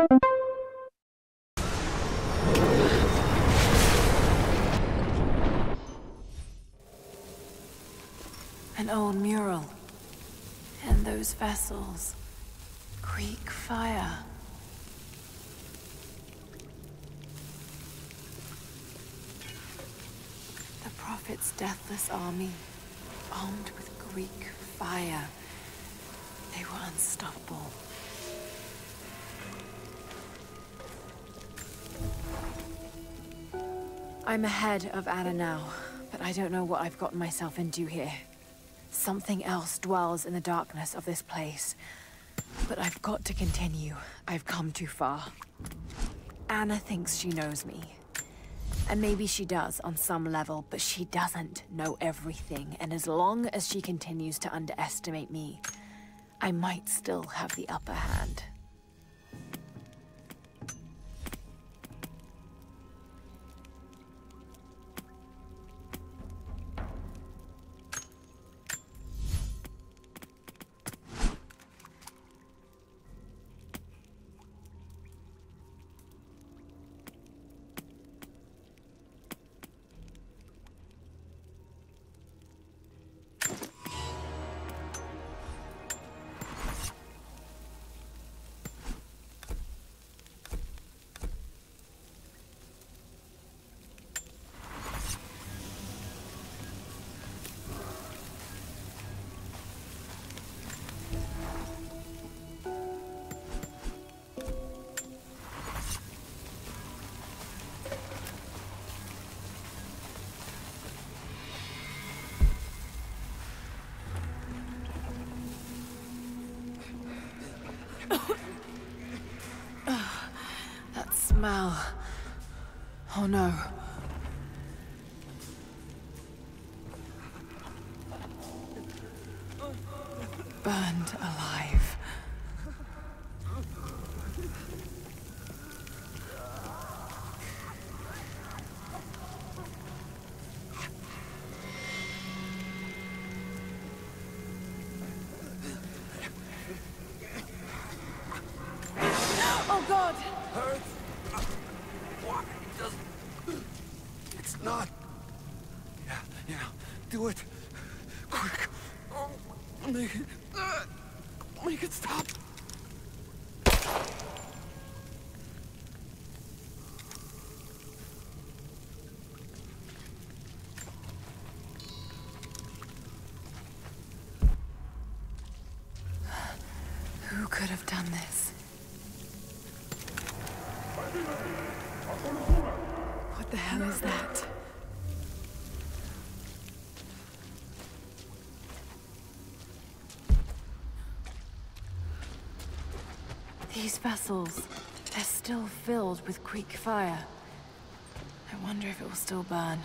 An old mural. And those vessels. Greek fire. The Prophet's deathless army, armed with Greek fire. They were unstoppable. I'm ahead of Anna now, but I don't know what I've gotten myself into here. Something else dwells in the darkness of this place. But I've got to continue. I've come too far. Anna thinks she knows me. And maybe she does on some level, but she doesn't know everything. And as long as she continues to underestimate me, I might still have the upper hand. That smell. Oh no. Burned alive. Oh God! Hurt? Why does... It's not... Yeah, do it. Quick. Make it stop. Who could have done this? What the hell is that? These vessels, they're still filled with Greek fire. I wonder if it will still burn.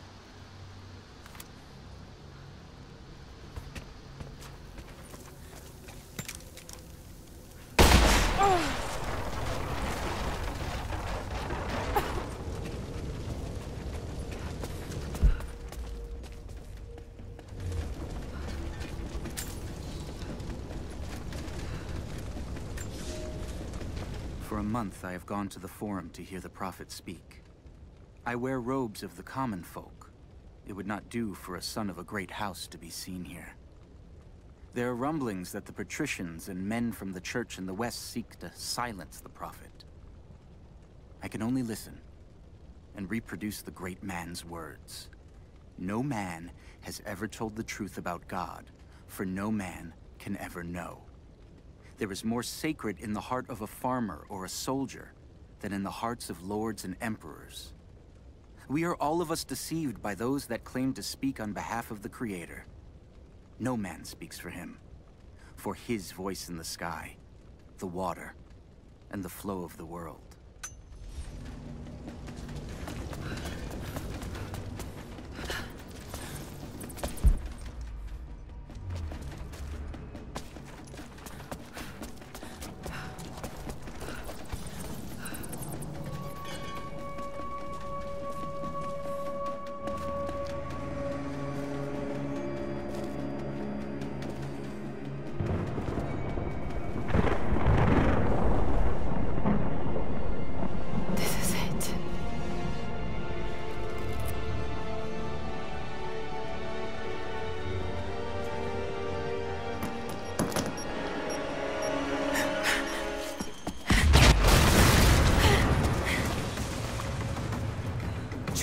For a month, I have gone to the Forum to hear the Prophet speak. I wear robes of the common folk. It would not do for a son of a great house to be seen here. There are rumblings that the patricians and men from the church in the west seek to silence the Prophet. I can only listen and reproduce the great man's words. No man has ever told the truth about God, for no man can ever know. There is more sacred in the heart of a farmer or a soldier than in the hearts of lords and emperors. We are all of us deceived by those that claim to speak on behalf of the Creator. No man speaks for him, for his voice in the sky, the water, and the flow of the world.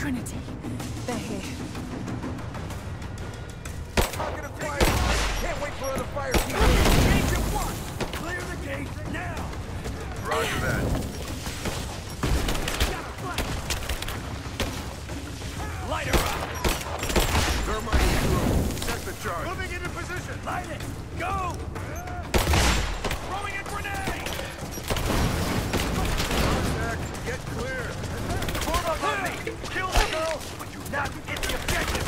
Trinity. They're here. I'm gonna fire! Can't wait for other fire teams! Engage at once! Clear the gate now! Roger that. Light her up! Thermite through. Set the charge. Moving into position! Light it! Go! Throwing a grenade! Contact. Get clear. Form up on me! Kill the girl, but do not hit the objective!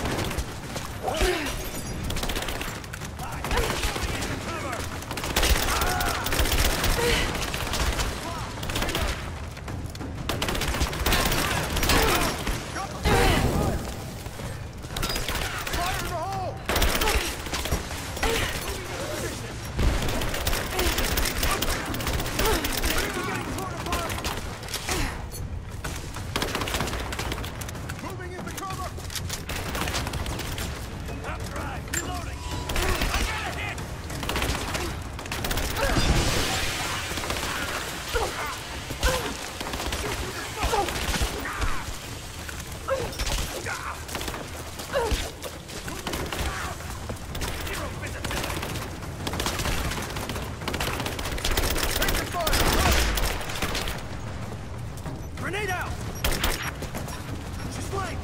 Grenade out! She's flanked!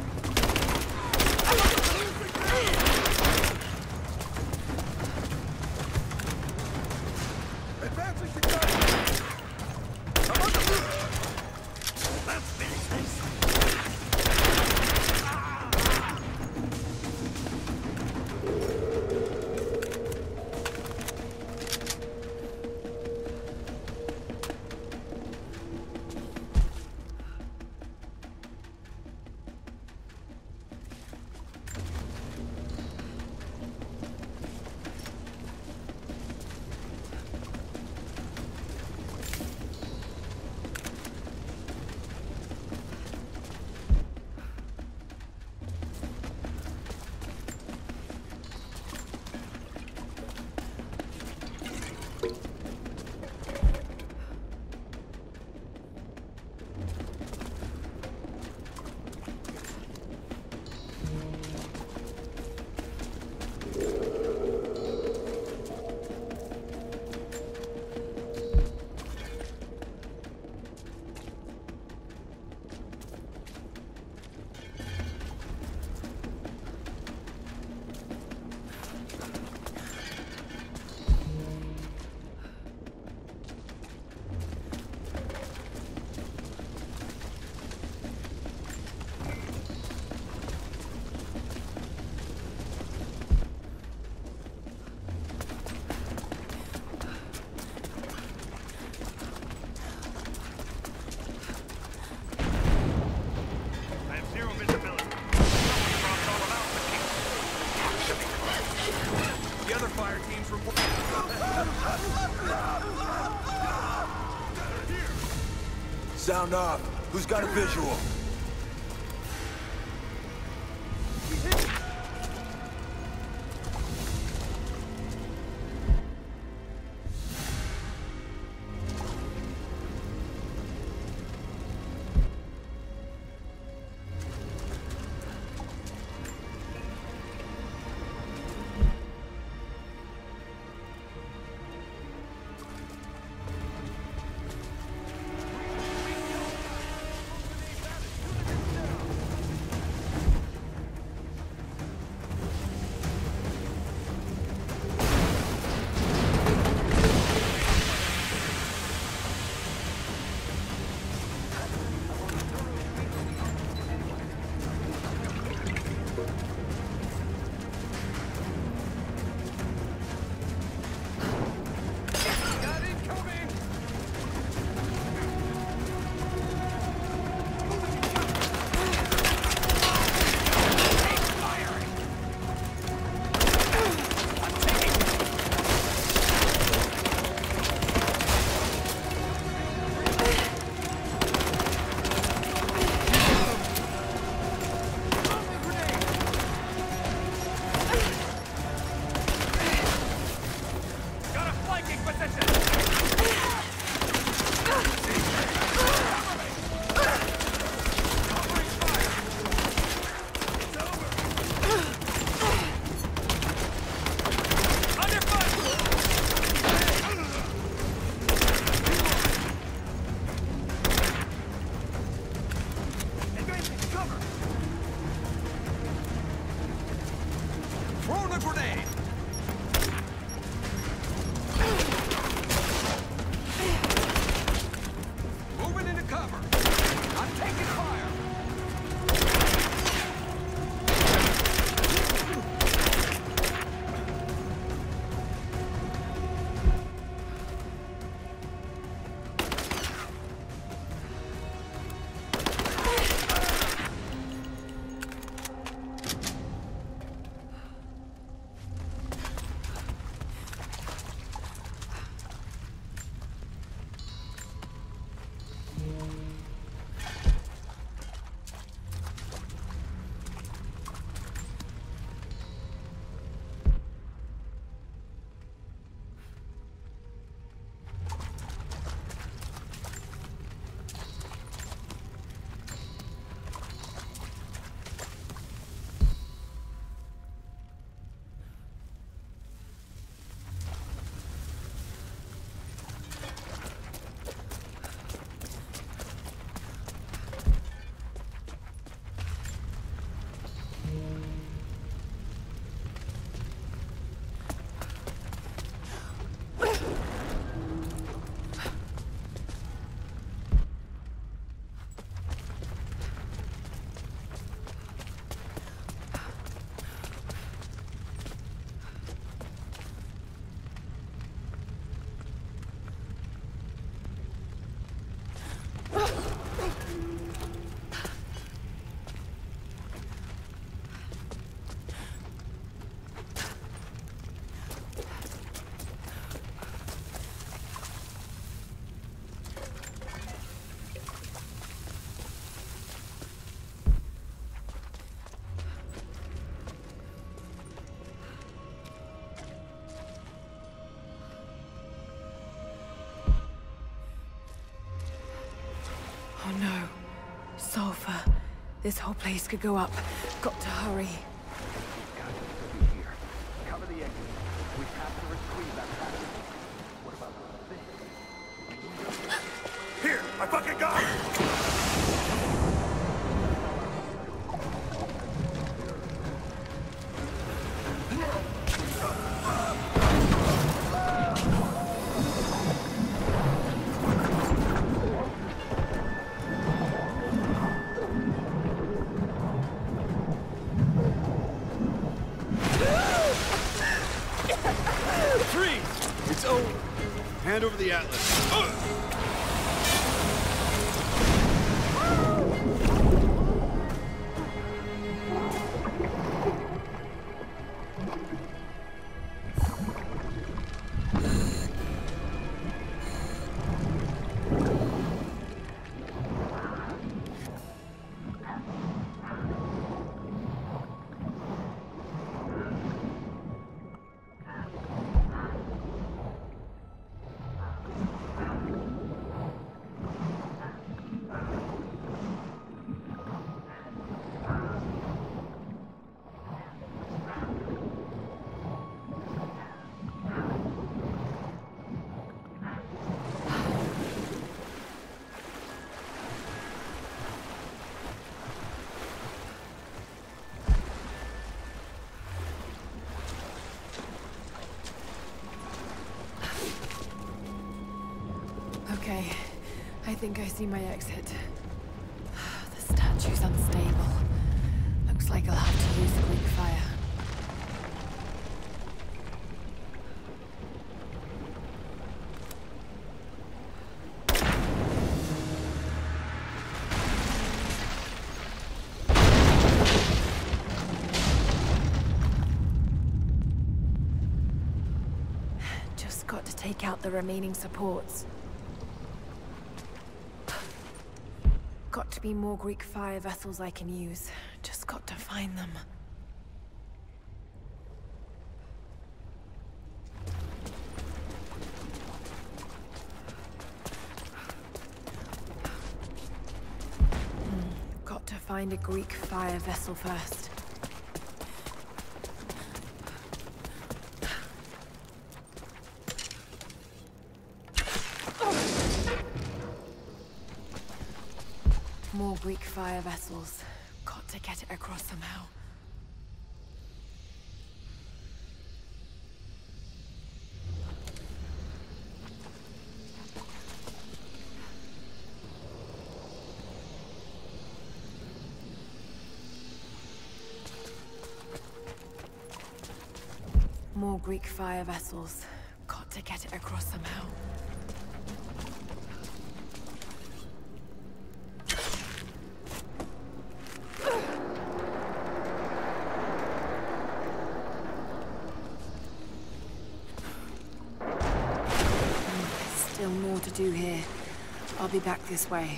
Advancing to target. I'm on the move. Let's finish this! Sound off. Who's got a visual? Oh no. Sulfur. This whole place could go up. Got to hurry. Guys, could be here. Cover the exit. We have to retrieve that passage. What about this? Here, I fucking got it! Freeze! It's over. Hand over the atlas. Okay, I think I see my exit. The statue's unstable. Looks like I'll have to use the Greek fire. Just got to take out the remaining supports. Got to be more Greek fire vessels I can use. Just got to find them. Got to find a Greek fire vessel first. More Greek fire vessels. Got to get it across somehow. More Greek fire vessels. Got to get it across somehow. Still more to do here. I'll be back this way.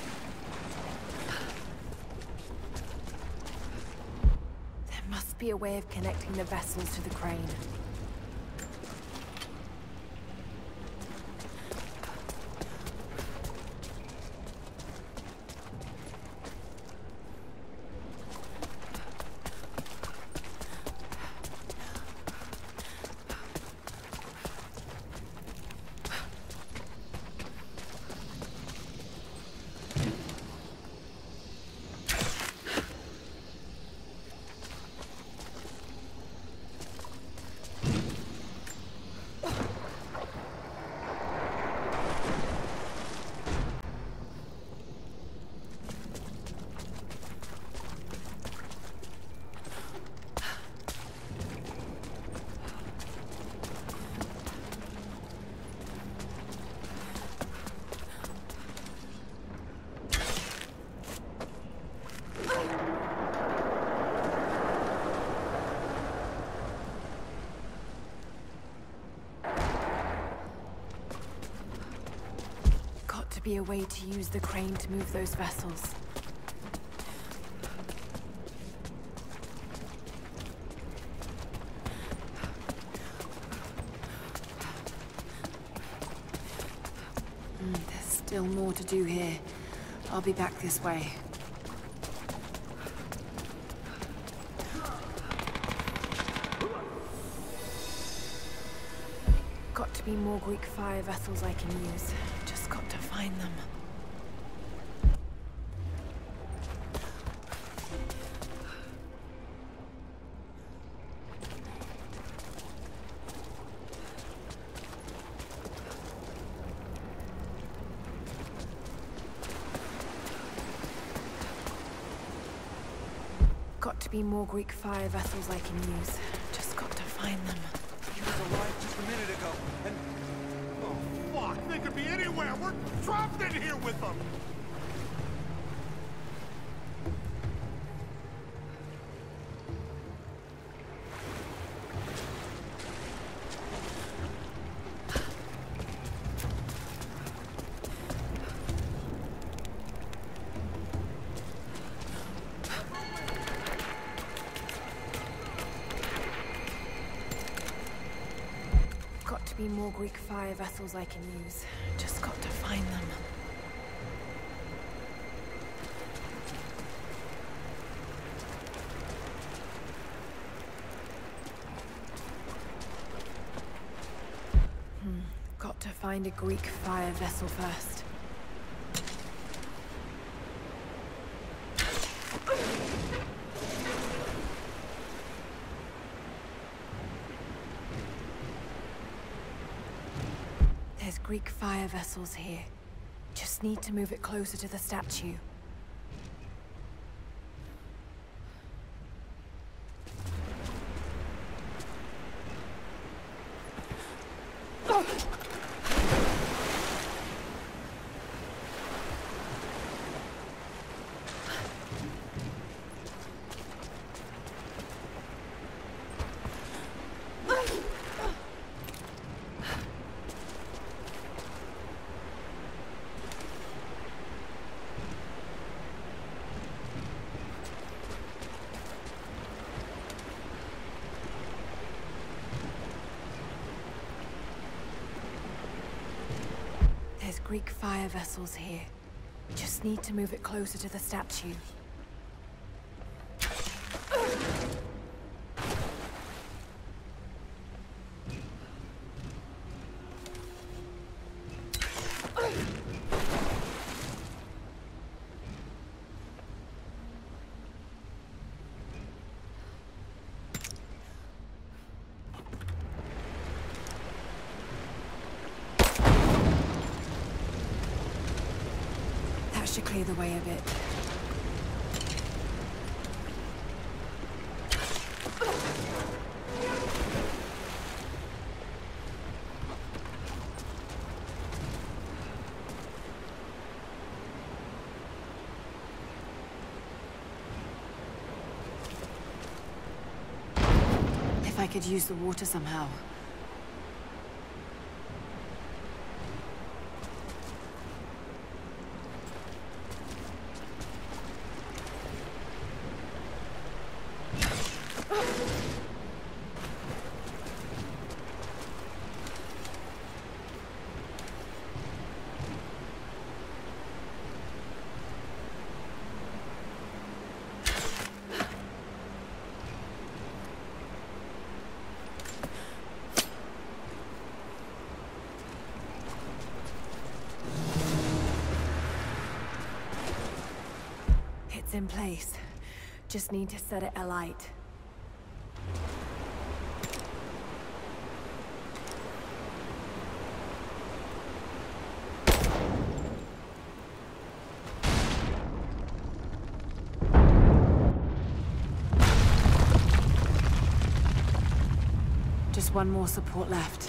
There must be a way of connecting the vessels to the crane. Be a way to use the crane to move those vessels. There's still more to do here. I'll be back this way. Got to be more Greek fire vessels I can use. Just got to find them. Got to be more Greek fire vessels I can use. Just got to find them. He was alive just a minute ago, and... Oh, fuck! They could be anywhere! We're trapped in here with them! Got to be more Greek fire vessels I can use. Just got to find them. Got to find a Greek fire vessel first. There's Greek fire vessels here. Just need to move it closer to the statue. There's Greek fire vessels here. Just need to move it closer to the statue. Should clear the way a bit. If I could use the water somehow. It's in place. Just need to set it alight. Just one more support left.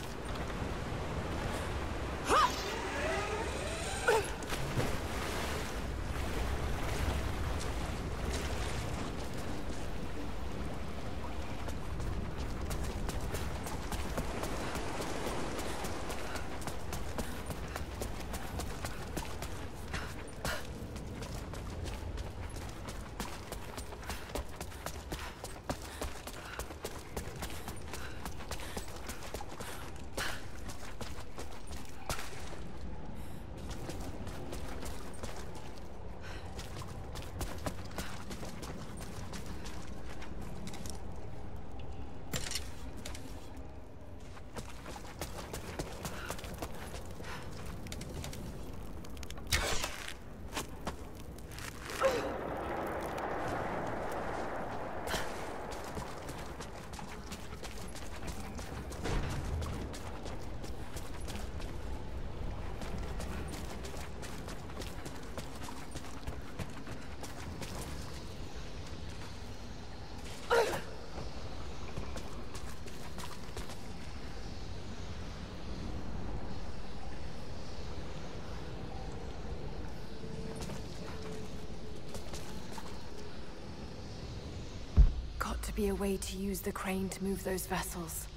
to be a way to use the crane to move those vessels.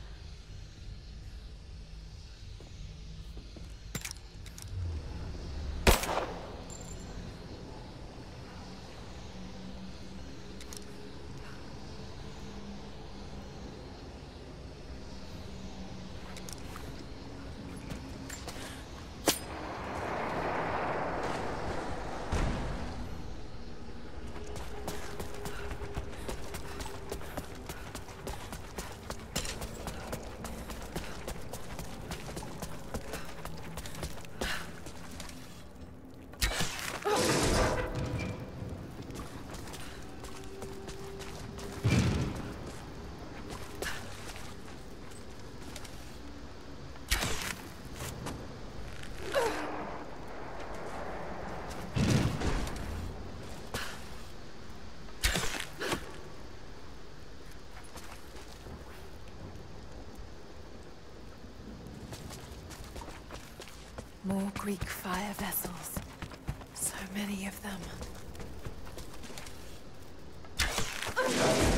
More Greek fire vessels. So many of them.